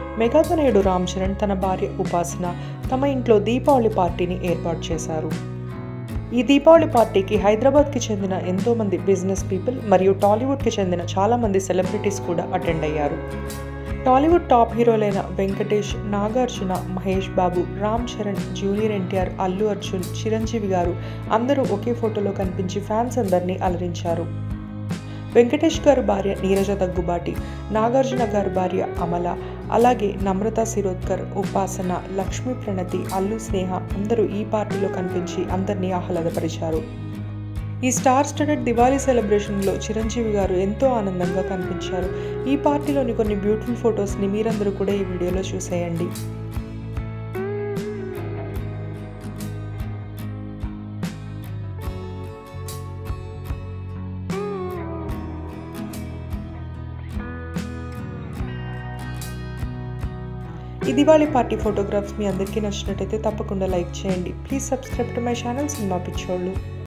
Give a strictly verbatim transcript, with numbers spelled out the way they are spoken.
మెగాతనయుడు రామ్ చరణ్ తన భార్య ఉపాసన తమ ఇంట్లో దీపావళి పార్టీని ఏర్పాటు చేశారు. ఈ దీపావళి పార్టీకి హైదరాబాద్కి చెందిన ఎంతోమంది బిజినెస్ పీపుల్ మరియు టాలీవుడ్కి చెందిన చాలామంది సెలబ్రిటీస్ కూడా అటెండ్ అయ్యారు. టాలీవుడ్ టాప్ హీరోలైన వెంకటేష్, నాగార్జున, మహేష్ బాబు, రామ్ చరణ్, జూనియర్ ఎన్టీఆర్, అల్లు అర్జున్, చిరంజీవి గారు అందరూ ఒకే ఫోటోలో కనిపించి ఫ్యాన్స్ అందరినీ అలరించారు. వెంకటేష్ గారు భార్య నీరజ దగ్గుబాటి, నాగార్జున గారి భార్య అమల, అలాగే నమ్రత శిరోద్కర్, ఉపాసన, లక్ష్మీ ప్రణతి, అల్లు స్నేహ అందరూ ఈ పార్టీలో కనిపించి అందరినీ ఆహ్లాదపరిచారు. ఈ స్టార్ స్టడెడ్ దివాళీ సెలబ్రేషన్లో చిరంజీవి గారు ఎంతో ఆనందంగా కనిపించారు. ఈ పార్టీలోని కొన్ని బ్యూటిఫుల్ ఫొటోస్ని మీరందరూ కూడా ఈ వీడియోలో చూసేయండి. ఈ దివాళీ పార్టీ ఫోటోగ్రాఫ్స్ మీ అందరికీ నచ్చినట్టయితే తప్పకుండా లైక్ చేయండి. Please subscribe to my channel cinema పిచ్చోళ్ళు.